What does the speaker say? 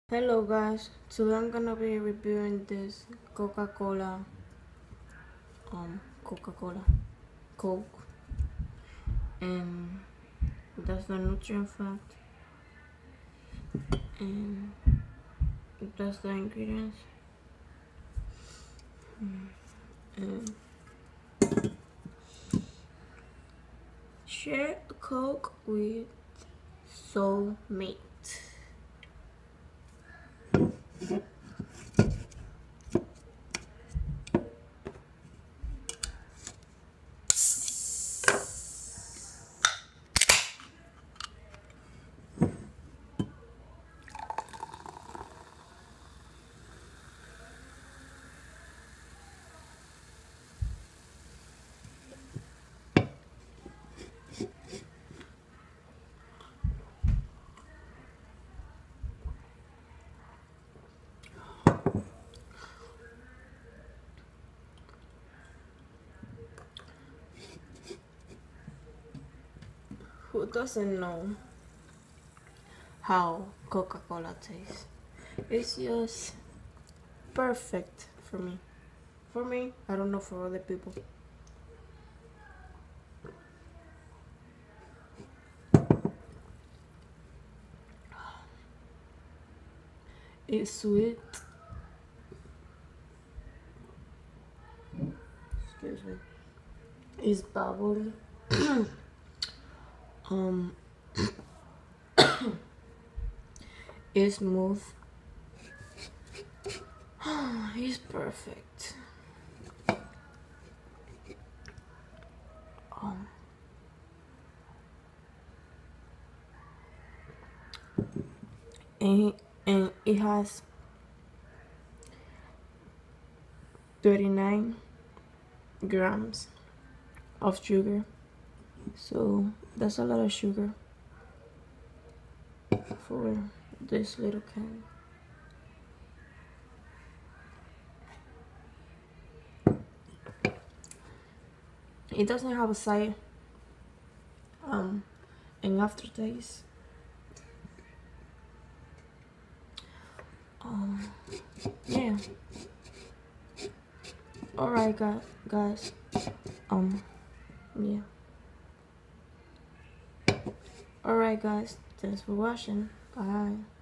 Hello guys, today I'm gonna be reviewing this Coca-Cola, Coca-Cola, Coke, and that's the nutrient fact, and that's the ingredients, and share a Coke with soulmate. Who doesn't know how Coca-Cola tastes? It's just perfect for me. For me, I don't know for other people. It's sweet. Excuse me. It's bubbly. um, it's smooth. It's perfect. Um, and it has 39 grams of sugar, so that's a lot of sugar for this little can. It doesn't have a side an aftertaste. Yeah. All right, guys. Yeah. All right, guys. Thanks for watching. Bye.